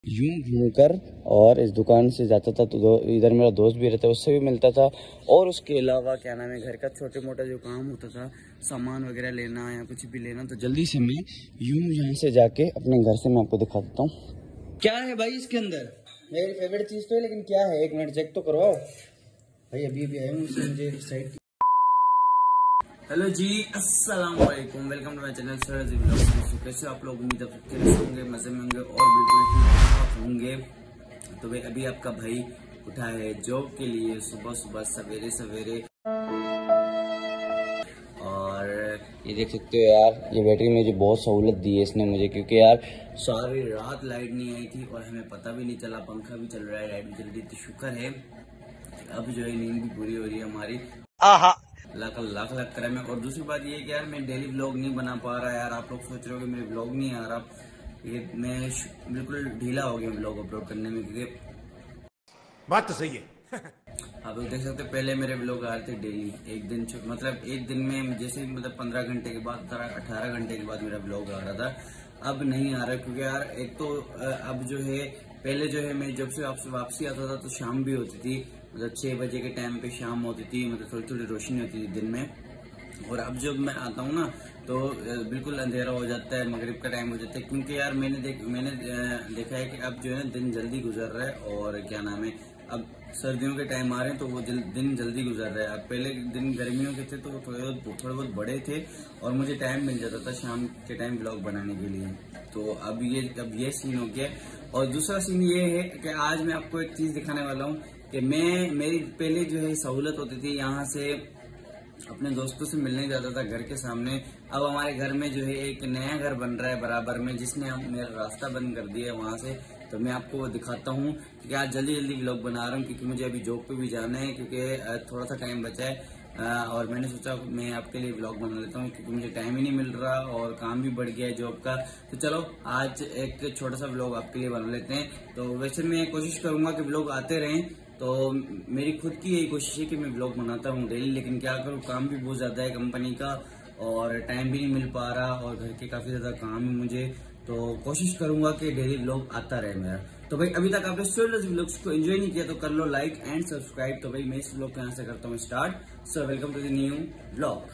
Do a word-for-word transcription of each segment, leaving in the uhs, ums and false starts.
यूं घूमकर और इस दुकान से जाता था तो इधर मेरा दोस्त भी रहता है, उससे भी मिलता था। और उसके अलावा क्या नाम है, घर का छोटे मोटा जो काम होता था, सामान वगैरह लेना या कुछ भी लेना, तो जल्दी से मैं यूं यहाँ से जाके अपने घर से मैं आपको दिखा देता हूँ क्या है भाई इसके अंदर। मेरी फेवरेट चीज़ तो है, लेकिन क्या है, एक मिनट चेक तो करवाओ भाई। अभी अभी आया हूँ, मुझे साइड। हेलो जी, अस्सलाम वालेकुम, welcome to my channel sir ji vlogs. कैसे आप लोग, उम्मीद करते होंगे मजे में होंगे और बिल्कुल ठीक होंगे। तो भाई अभी आपका भाई उठा है जॉब के लिए सुबह सुबह सवेरे सवेरे, और ये देख सकते हो यार, ये बैटरी में मुझे बहुत सहूलत दी है इसने मुझे, क्योंकि यार सारी रात लाइट नहीं आई थी और हमें पता भी नहीं चला। पंखा भी चल रहा है, लाइट भी चल रही थी, शुक्र है अब जो है नींद भी पूरी हो रही है हमारी। आहा लाख लाख लाख करे में। और दूसरी बात ये कि यार मैं डेली व्लॉग नहीं बना पा रहा यार। आप लोग सोच रहे हो कि मेरे व्लॉग नहीं आ रहा, ये मैं बिल्कुल ढीला हो गया व्लॉग अपलोड करने में, क्योंकि बात तो सही है। आप लोग देख सकते हो पहले मेरे व्लॉग आ रहे थे डेली, एक दिन मतलब एक दिन में जैसे मतलब पंद्रह घंटे के बाद अठारह घंटे के बाद मेरा व्लॉग आ रहा था। अब नहीं आ रहा, क्योंकि यार एक तो अब जो है, पहले जो है मैं जब से आपसे वापसी आता था तो शाम भी होती थी, मतलब छह बजे के टाइम पे शाम होती थी, मतलब थोड़ी थोड़ी रोशनी होती थी दिन में। और अब जब मैं आता हूँ ना तो बिल्कुल अंधेरा हो जाता है, मगरिब का टाइम हो जाता है, क्योंकि यार मैंने देख मैंने देखा है कि अब जो है दिन जल्दी गुजर रहा है। और क्या नाम है, अब सर्दियों के टाइम आ रहे हैं तो वो दिन जल्दी गुजर रहा है। अब पहले दिन गर्मियों के थे तो वो थोड़े थोड़े बहुत बड़े थे और मुझे टाइम मिल जाता था शाम के टाइम ब्लॉग बनाने के लिए। तो अब ये अब ये सीन हो गया। और दूसरा सीन ये है कि आज मैं आपको एक चीज़ दिखाने वाला हूँ कि मैं मेरी पहले जो है सहूलत होती थी, यहाँ से अपने दोस्तों से मिलने जाता था घर के सामने। अब हमारे घर में जो है एक नया घर बन रहा है बराबर में, जिसने हम मेरा रास्ता बंद कर दिया है वहाँ से। तो मैं आपको वो दिखाता हूँ कि आज जल्दी जल्दी व्लॉग बना रहा हूँ, क्योंकि मुझे अभी जॉब पे भी जाना है, क्योंकि थोड़ा सा टाइम बचा है। और मैंने सोचा मैं आपके लिए व्लॉग बना लेता हूँ, क्योंकि मुझे टाइम ही नहीं मिल रहा और काम भी बढ़ गया है जॉब का। तो चलो आज एक छोटा सा व्लॉग आपके लिए बना लेते हैं। तो वैसे मैं कोशिश करूंगा कि व्लॉग आते रहें, तो मेरी खुद की यही कोशिश है कि मैं व्लॉग बनाता हूँ डेली, लेकिन क्या करूँ, काम भी बहुत ज़्यादा है कंपनी का और टाइम भी नहीं मिल पा रहा, और घर के काफ़ी ज़्यादा काम है मुझे। तो कोशिश करूंगा कि डेली व्लॉग आता रहे मेरा। तो भाई अभी तक आपने स्टूडियोज व्लॉग्स को एंजॉय नहीं किया तो कर लो लाइक एंड सब्सक्राइब। तो भाई मैं इस व्लॉग को यहाँ से करता हूँ start. So welcome to the new vlog.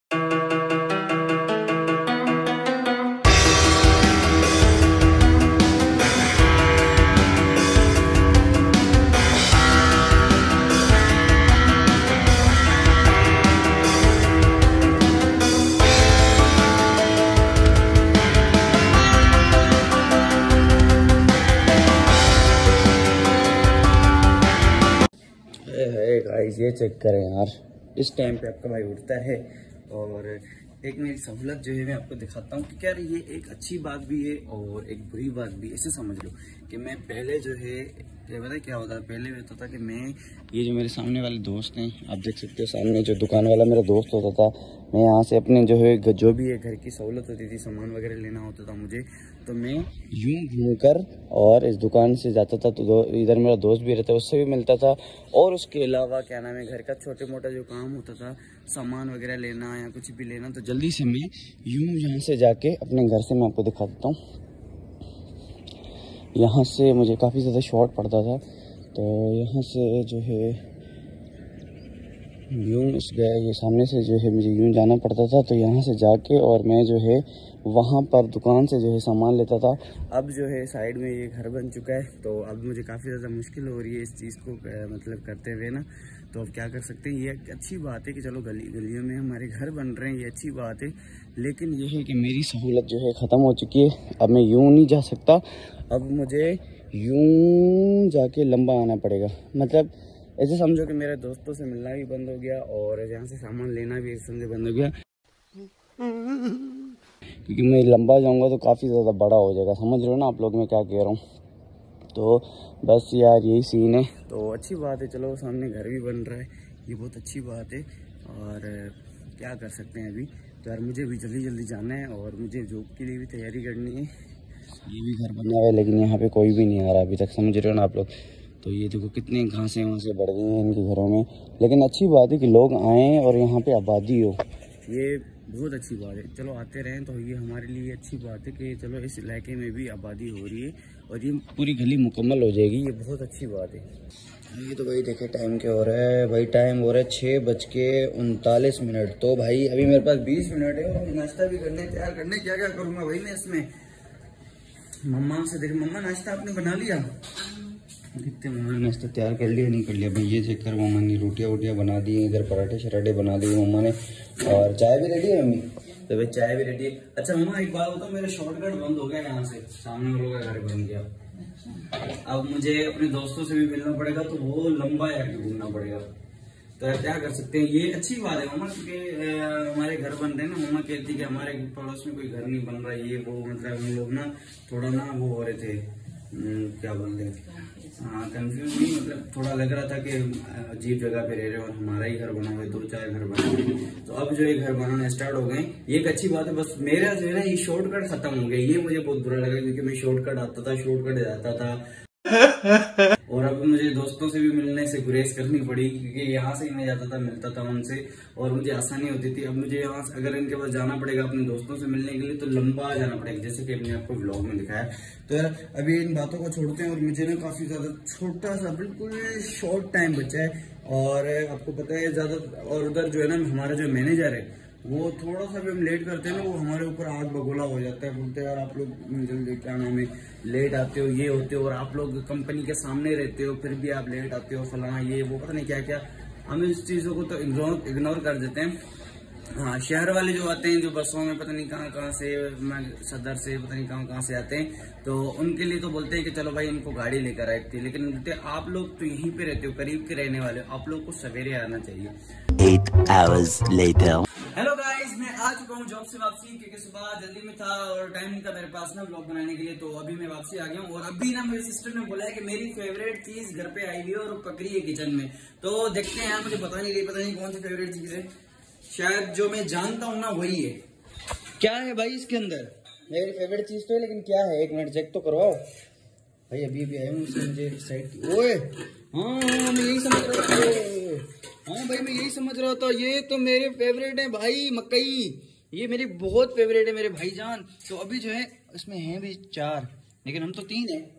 Guys ये चेक करें यार, इस टाइम पे आपका भाई उठता है। और एक मेरी सहूलत जो है मैं आपको दिखाता हूँ कि क्या ये एक अच्छी बात भी है और एक बुरी बात भी। ऐसे समझ लो कि मैं पहले जो है, पता है क्या होता था, पहले होता था कि मैं, ये जो मेरे सामने वाले दोस्त हैं, आप देख सकते हो सामने जो दुकान वाला मेरा दोस्त होता था, मैं यहाँ से अपने जो है जो भी है घर की सहूलत होती थी, सामान वगैरह लेना होता था मुझे, तो मैं यूं घूमकर और इस दुकान से जाता था तो इधर मेरा दोस्त भी रहता है, उससे भी मिलता था। और उसके अलावा क्या नाम है, घर का छोटे मोटा जो काम होता था, सामान वगैरह लेना या कुछ भी लेना, तो जल्दी से मैं यूं यहाँ से जाके अपने घर से मैं आपको दिखा देता हूँ। यहाँ से मुझे काफ़ी ज़्यादा शॉर्ट पड़ता था, तो यहाँ से जो है यूं इस गए ये सामने से जो है मुझे यूं जाना पड़ता था। तो यहाँ से जाके और मैं जो है वहाँ पर दुकान से जो है सामान लेता था। अब जो है साइड में ये घर बन चुका है, तो अब मुझे काफ़ी ज़्यादा मुश्किल हो रही है इस चीज़ को मतलब करते हुए ना। तो अब क्या कर सकते हैं, ये अच्छी बात है कि चलो गली गलियों में हमारे घर बन रहे हैं, ये अच्छी बात है। लेकिन ये है कि मेरी सहूलत जो है ख़त्म हो चुकी है, अब मैं यूँ नहीं जा सकता, अब मुझे यूँ जाके लंबा आना पड़ेगा। मतलब ऐसे समझो कि मेरे दोस्तों से मिलना भी बंद हो गया और यहाँ से सामान लेना भी समझे बंद हो गया, क्योंकि मैं लंबा जाऊँगा तो काफ़ी ज़्यादा बड़ा हो जाएगा। समझ रहे हो ना आप लोग मैं क्या कह रहा हूँ। तो बस यार यही सीन है। तो अच्छी बात है, चलो सामने घर भी बन रहा है, ये बहुत अच्छी बात है। और क्या कर सकते हैं अभी, तो यार मुझे भी जल्दी जल्दी जाना है और मुझे जॉब के लिए भी तैयारी करनी है। ये भी घर बना हुआ है लेकिन यहाँ पे कोई भी नहीं आ रहा अभी तक, समझ रहे हो ना आप लोग। तो ये देखो कितनी घासें वहाँ बढ़ गई हैं इनके घरों में, लेकिन अच्छी बात है कि लोग आएँ और यहाँ पे आबादी हो, ये बहुत अच्छी बात है। चलो आते रहें, तो ये हमारे लिए अच्छी बात है कि चलो इस इलाके में भी आबादी हो रही है और ये पूरी गली मुकम्मल हो जाएगी, ये बहुत अच्छी बात है। ये तो भाई देखे टाइम क्या हो रहा है भाई, टाइम हो रहा है छः बज के उनतालीस मिनट। तो भाई अभी मेरे पास बीस मिनट है और नाश्ता भी करने तैयार करने, क्या क्या करूँगा भाई मैं इसमें। मम्मा से देख, मम्मा नाश्ता आपने बना लिया? देखते मम्मा ने नाश्ता तैयार कर लिया नहीं कर लिया भाई, ये चेक कर। मम्मा ने रोटियाँ वोटियाँ बना दी, इधर पराठे शराठे बना दिए मम्मा ने, और चाय भी रेडी है मम्मी। तो भाई चाय भी रेडी है। अच्छा मम्मा एक बात बताओ, मेरा शॉर्टकट बंद हो गया यहाँ से, सामने वालों का घर बन गया। अब मुझे अपने दोस्तों से भी मिलना पड़ेगा, तो वो लंबा यार घूमना पड़ेगा। तो यार क्या कर सकते हैं, ये अच्छी बात है मम्मा, क्योंकि हमारे घर बन रहे हैं ना। मम्मा कहती कि हमारे पड़ोस में कोई घर नहीं बन रहा, ये वो, मतलब हम लोग ना थोड़ा ना वो हो रहे थे, क्या बोलते हैं, हाँ कंफ्यूज नहीं, मतलब थोड़ा लग रहा था कि अजीब जगह पे रह रहे हैं और हमारा ही घर बना हुआ है, दो चार घर बने हुए। तो अब जो है घर बनाना स्टार्ट हो गए, ये एक अच्छी बात है। बस मेरा जो है ना ये शॉर्टकट खत्म हो गया, ये मुझे बहुत बुरा लगा, क्योंकि मैं शॉर्टकट आता था, शॉर्टकट जाता था और अब मुझे दोस्तों से भी मिलने से गुरेज करनी पड़ी, क्योंकि यहाँ से ही मैं जाता था, मिलता था उनसे और मुझे आसानी होती थी। अब मुझे यहाँ अगर इनके पास जाना पड़ेगा अपने दोस्तों से मिलने के लिए, तो लंबा जाना पड़ेगा, जैसे कि मैंने आपको व्लॉग में दिखाया। तो यार अभी इन बातों को छोड़ते हैं, और मुझे ना काफी ज्यादा छोटा सा बिल्कुल शॉर्ट टाइम बचा है, और आपको पता है ज्यादा, और उधर जो है ना हमारा जो मैनेजर है वो थोड़ा सा भी हम लेट करते हैं ना, वो हमारे ऊपर आग बगोला हो जाता है। बोलते हैं यार आप लोग जल्दी क्या नाम है लेट आते हो, ये होते हो, और आप लोग कंपनी के सामने रहते हो फिर भी आप लेट आते हो, फलाना ये वो, पता नहीं क्या क्या। हम इस चीज़ों को तो इग्नोर इग्नोर कर देते हैं। हाँ शहर वाले जो आते हैं, जो बसों में पता नहीं कहाँ कहाँ से, मैं सदर से पता नहीं कहाँ कहाँ से आते हैं, तो उनके लिए तो बोलते हैं कि चलो भाई इनको गाड़ी लेकर आए थे। लेकिन बोलते आप लोग तो यहीं पे रहते हो, करीब के रहने वाले हो, आप लोग को सवेरे आना चाहिए। Eight hours later. Hello guys, मैं आ चुका हूँ जॉब से वापसी, क्योंकि सुबह जल्दी में था और टाइम नहीं था मेरे पास ना व्लॉग बनाने के लिए। तो अभी मैं वापसी आ गया हूँ, और अभी ना मेरी सिस्टर ने बोला है कि मेरी फेवरेट चीज घर पे आई हुई है और पकड़ी है किचन में। तो देखते हैं यार, मुझे पता नहीं रही, पता नहीं कौन सी फेवरेट चीज है, शायद जो मैं जानता हूँ ना वही है। क्या है भाई इसके अंदर? मेरी फेवरेट चीज तो है, लेकिन क्या है एक मिनट चेक तो करवाओ भाई। अभी अभी आया हूँ मुझे साइड की। ओए हाँ हाँ मैं यही समझ रहा था, हाँ भाई मैं यही समझ रहा था, ये तो मेरे फेवरेट है भाई, मकई, ये मेरी बहुत फेवरेट है मेरे भाईजान। तो अभी जो है इसमें हैं भी चार, लेकिन हम तो तीन है।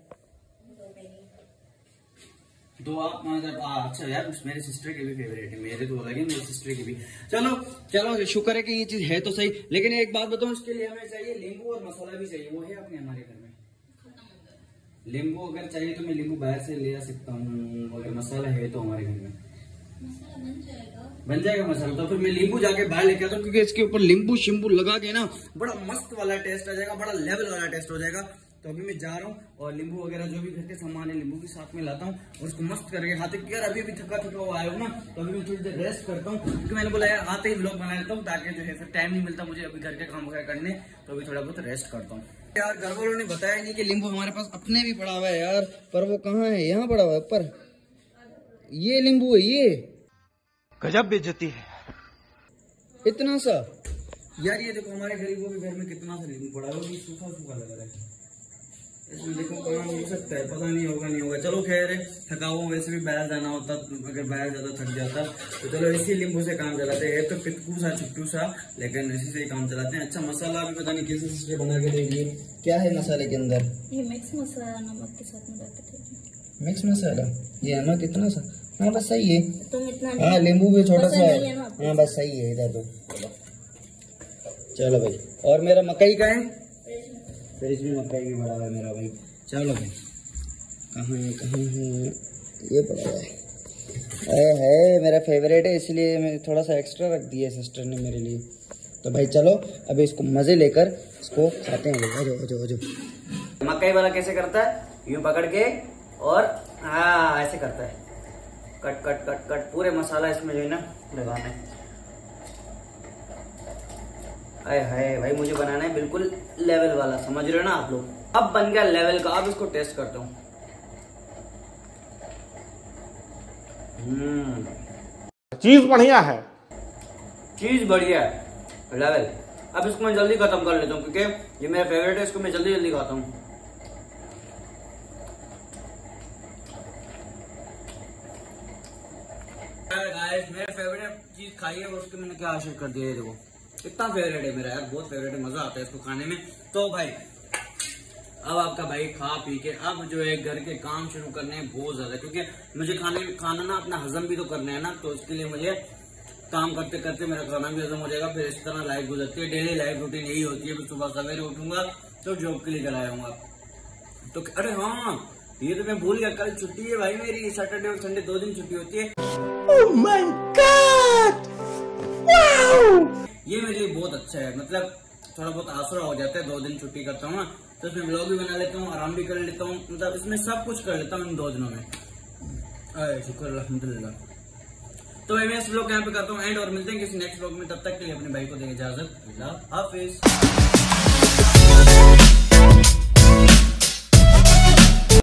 तो आप मतलब अच्छा यार मेरे सिस्टर के भी फेवरेट है, मेरे तो लगे मेरे सिस्टर के भी। चलो चलो शुक्र है कि ये चीज है तो सही। लेकिन एक बात बताऊं, उसके लिए हमें चाहिए नींबू और मसाला भी चाहिए, वो है अपने हमारे घर में। नींबू अगर चाहिए तो मैं नींबू बाहर से ले आ सकता हूँ, अगर मसाला है तो हमारे घर में मसाला बन जाएगा बन जाएगा मसाला। तो फिर मैं नींबू जाके बाहर लेके आता हूँ, क्योंकि इसके ऊपर नींबू शिम्बू लगा के ना बड़ा मस्त वाला टेस्ट आ जाएगा, बड़ा लेवल वाला टेस्ट हो जाएगा। तो अभी मैं जा रहा हूँ और नींबू वगैरह जो भी घर के सामान है नींबू के साथ में लाता हूँ, और उसको मस्त करके खाते। यार अभी भी थका थका हुआ आया हूँ ना, तो अभी मैं थोड़ी देर रेस्ट करता हूँ, क्योंकि मैंने बोला यार आते ही व्लॉग बना लेता हूँ, ताकि जो है फिर टाइम नहीं मिलता मुझे अभी घर के काम वगैरह करने। तो अभी थोड़ा बहुत रेस्ट करता हूँ। यार घर वालों ने बताया नहीं कि नींबू हमारे पास अपने भी पड़ा हुआ है यार, पर वो कहाँ है, यहाँ पड़ा हुआ है ऊपर, ये नींबू है, ये गजब बेइज्जती है इतना सा। यार ये देखो हमारे गरीबों के घर में कितना सा नींबू पड़ा है, वो भी सूखा सूखा लग रहा है। इसमें देखो कहाँ हो सकता है, पता नहीं होगा नहीं होगा। चलो खैर थका हुआ, वैसे भी बाहर जाना होता, अगर बाहर ज्यादा थक जाता तो चलो इसी नींबू से काम चलाते हैं। तो पिटकू सा छुट्टू सा, लेकिन इसी से ही काम चलाते हैं। अच्छा मसाला भी पता नहीं किस से बना के देंगे, क्या है मसाले के अंदर? ये मिक्स मसाला नमक के साथ मिला के देंगे। मिक्स मसाला, ये नमक कितना सा? हाँ बस सही है। तुम इतना हाँ नींबू भी छोटा सा है, हाँ बस सही है इधर। तो चलो भाई, और मेरा मकई का है, फ्रिज में मकई भी बड़ा है मेरा भाई। चलो भाई, कहाँ है कहाँ है, ये पड़ा है, अरे है मेरा फेवरेट है, इसलिए मैं थोड़ा सा एक्स्ट्रा रख दिया सिस्टर ने मेरे लिए। तो भाई चलो अभी इसको मजे लेकर इसको खाते हैं। आ जाओ आ जाओ आ जाओ। मकई वाला कैसे करता है, यूं पकड़ के और हाँ ऐसे करता है, कट कट कट कट पूरे मसाला इसमें जो है ना लगाना है। अरे हाय भाई मुझे बनाना है बिल्कुल लेवल वाला, समझ रहे हो ना आप लोग। अब बन गया लेवल का, अब इसको टेस्ट करता हूँ। हम्म चीज बढ़िया है, चीज बढ़िया है, लेवल। अब इसको मैं जल्दी खत्म कर लेता हूँ, क्योंकि ये मेरा फेवरेट है, इसको मैं जल्दी जल्दी खाता हूँ। मेरा फेवरेट चीज खाई है, उसको मैंने क्या आशिक कर दिया है, देखो इतना फेवरेट है मेरा यार, बहुत फेवरेट है, मजा आता है इसको खाने में। तो भाई अब आपका भाई खा पी के अब जो है घर के काम शुरू करने हैं बहुत ज्यादा, क्योंकि मुझे खाने खाना ना अपना हजम भी तो करना है ना, तो इसके लिए मुझे काम करते करते मेरा खाना भी हजम हो जाएगा। फिर इस तरह लाइफ गुजरती है, डेली लाइफ रूटीन यही होती है। मैं सुबह सवेरे उठूंगा तो जॉब के लिए चला आऊंगा। तो अरे हाँ, ये तो मैं भूल गया, कल छुट्टी है भाई मेरी, सैटरडे और संडे दो दिन छुट्टी होती है। Oh my God! Wow! ये मेरे लिए बहुत अच्छा है, मतलब थोड़ा बहुत आसरा हो जाता है, दो दिन छुट्टी करता हूँ तो इसमें ब्लॉग भी बना लेता हूँ, आराम भी कर लेता हूँ, मतलब इसमें सब कुछ कर लेता हूँ इन दो दिनों में। अरे शुक्र अल्हम्दुलिल्लाह। तो मैं इस ब्लॉग यहाँ पे करता हूँ एंड, और मिलते हैं किसी नेक्स्ट ब्लॉग में। तब तक के लिए अपने भाई को देंगे इजाजत, अल्लाह हाफिज।